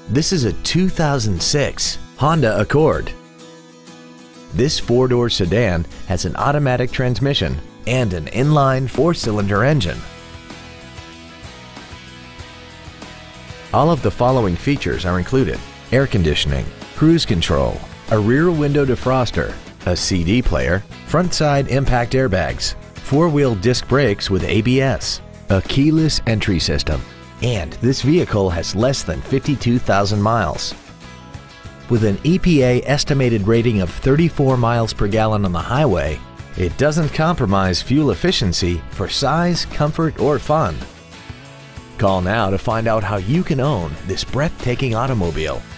This is a 2006 Honda Accord. This four-door sedan has an automatic transmission and an inline four-cylinder engine. All of the following features are included: air conditioning, cruise control, a rear window defroster, a CD player, front side impact airbags, four-wheel disc brakes with ABS, a keyless entry system, and this vehicle has less than 52,000 miles. With an EPA estimated rating of 34 miles per gallon on the highway, it doesn't compromise fuel efficiency for size, comfort, or fun. Call now to find out how you can own this breathtaking automobile.